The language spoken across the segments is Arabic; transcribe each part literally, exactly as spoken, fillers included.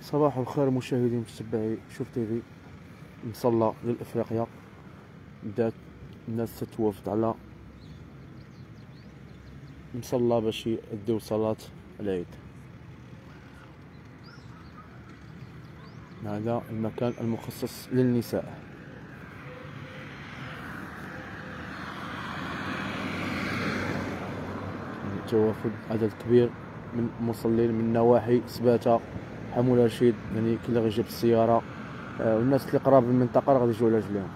صباح الخير مشاهدي متتبعي شوف تيفي. مصلى ديال افريقيا بدات الناس تتوافد على مصلى باش يديو صلاة العيد. هذا المكان المخصص للنساء. توافد عدد كبير من المصلين من نواحي سباتة، حمول رشيد، يعني كاين اللي غيجيب السيارة، آه والناس اللي قراب من المنطقة راه غادي يجيو على رجليهم.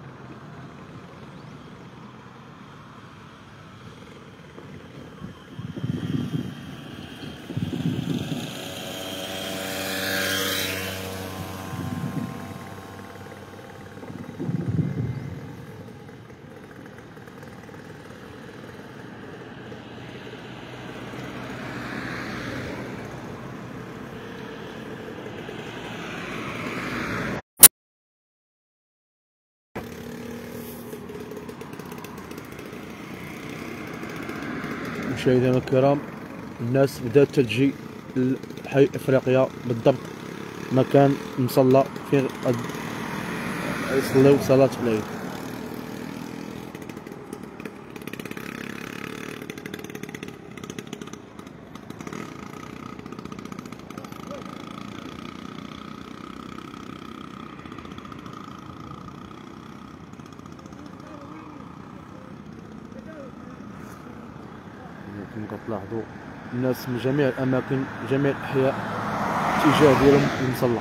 مشاهدينا الكرام، الناس بدات تجي لحي افريقيا، بالضبط مكان مصلى فين يصليو صلاة العيد. كما كتلاحظوا الناس من جميع الاماكن، جميع الاحياء اتجاه ديالهم للمصلى.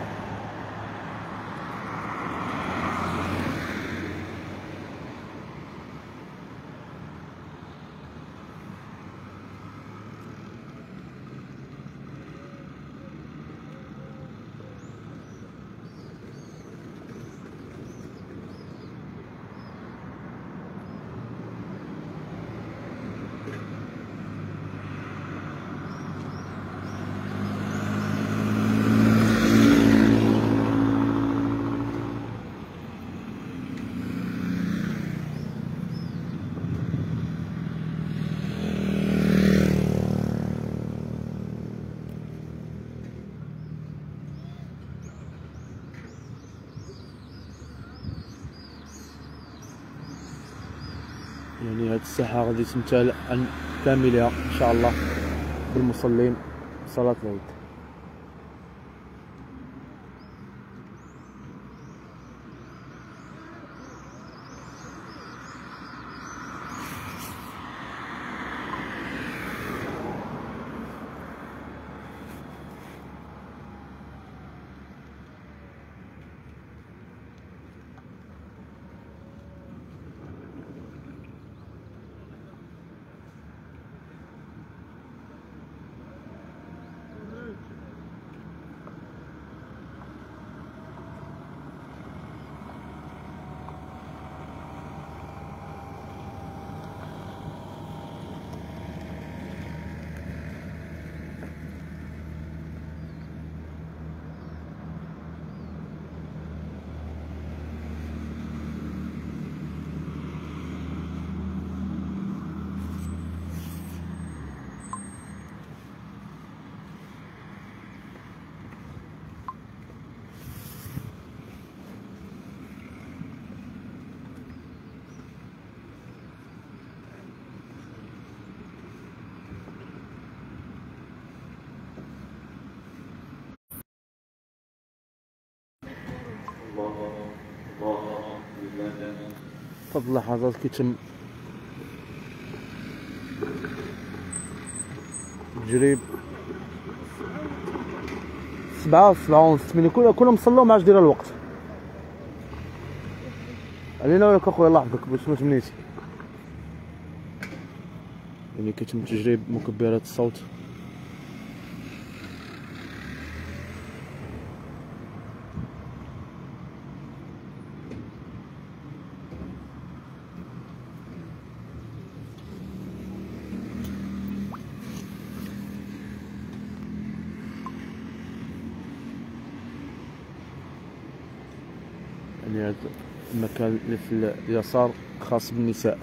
يعني هاد الساحة غادي تمتلأ عن كاملها ان شاء الله بالمصلين صلاة العيد. فهاد اللحظات كيتم تجريب سبعة سبعة ونص ثمانية، كل كلهم مصلوا ما عادش دايره الوقت علينا وياك اخويا. الله يحفظك باش ما تمنيتي. يعني كيتم تجريب مكبرات الصوت. يعني هذا المكان اللي في اليسار خاص بالنساء.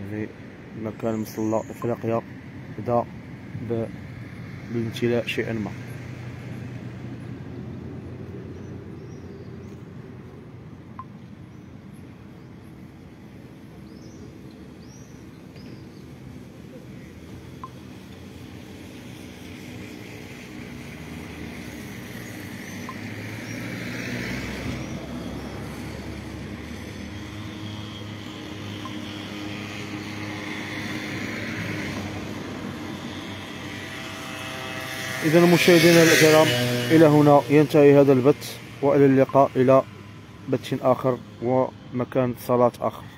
يعني مكان مصلى افريقيا بدا بالامتلاء شيئا ما. إذا مشاهدينا الكرام، إلى هنا ينتهي هذا البث، وإلى اللقاء إلى بث آخر ومكان صلاة آخر.